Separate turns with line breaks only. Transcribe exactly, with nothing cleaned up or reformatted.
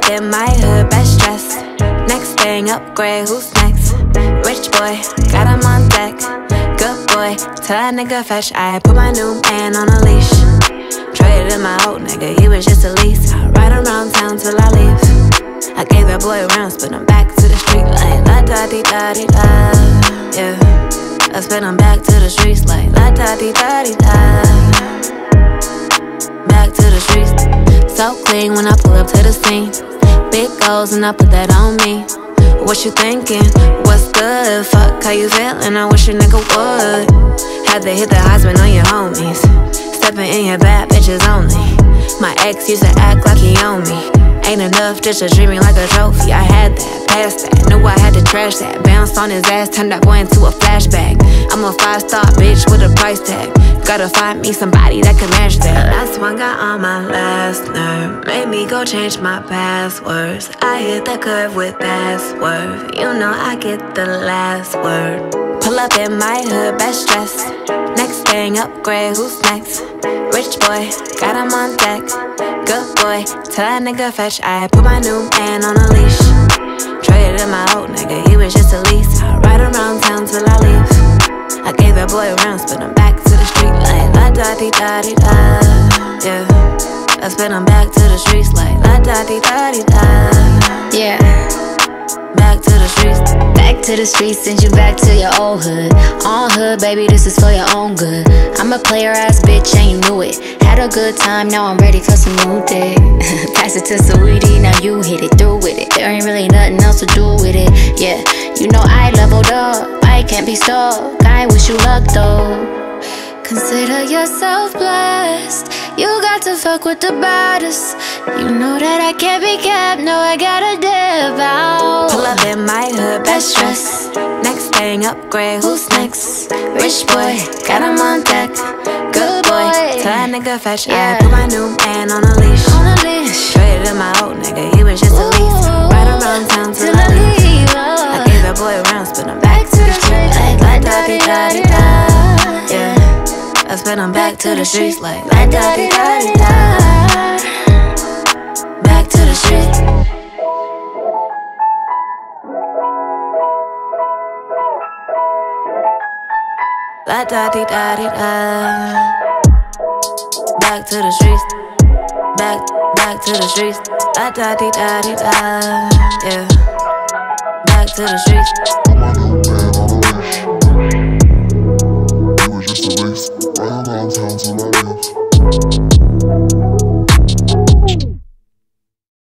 up in my hood, best dressed. Next thing, upgrade, who's next? Rich boy, got him on deck. Good boy, tell a nigga fetch. I put my new man on a leash. Traded in my old nigga, he was just a lease. I ride around town till I leave. I gave that boy rounds, but I'm back to the street like la da di da di da. Yeah, I spin him back to the streets like la da di da di da. Back to the streets, so clean when I pull up to the scene. Big goals and I put that on me. What you thinking? What's good? Fuck, how you feeling? I wish a nigga would. Had to hit the husband on your homies. Stepping in your bad bitches only. My ex used to act like he owned me. Ain't enough just to treat me like a trophy. I had that, passed that, knew I had to trash that. Bounced on his ass, turned that boy into a flashback. I'm a five-star bitch with a price tag. Gotta find me somebody that can match that. Last one got on my last nerve, made me go change my passwords. I hit the curve with password. You know I get the last word. Pull up in my hood, best dressed. Next thing, upgrade, who's next? Rich boy, got him on deck. Good boy, tell a nigga fetch. I put my new man on a leash. Traded in my old nigga, he was just a lease. I ride around town till I leave. I gave that boy rounds, but I'm back to the street like la da di da di da. Yeah, I spin him back to the streets like la da di da di da.
Yeah,
back to the streets.
back to the streets, send you back to your old hood. On hood, baby, this is for your own good. I'm a player ass bitch and you knew it. Had a good time, now I'm ready for some new dick. Pass it to Saweetie, now you hit it through with it. There ain't really nothing else to do with it. Yeah, you know I leveled up, I can't be stuck. I wish you luck though. Consider yourself blessed. You got to fuck with the baddest. You know that I can't be kept. No, I gotta dip out.
Pull up in my hood, best dressed. Next thing, upgrade, who's next? Rich boy, got him on deck. Good boy, tell a nigga fetch. I put my new man on a leash.
On a leash.
Traded in my old nigga, he was just a lease. Ride around town till I leave. I gave that boy rounds, but I'm back to the street like la da di da di da. Yeah, I spin him back to the streets like la da di da di da. Back to the streets. La da di da di da. Back to the streets. Back, back to the streets. La da di da di da. Yeah. Back to the streets.
My new man on a leash. He was just a lease. Riding downtown till I leave.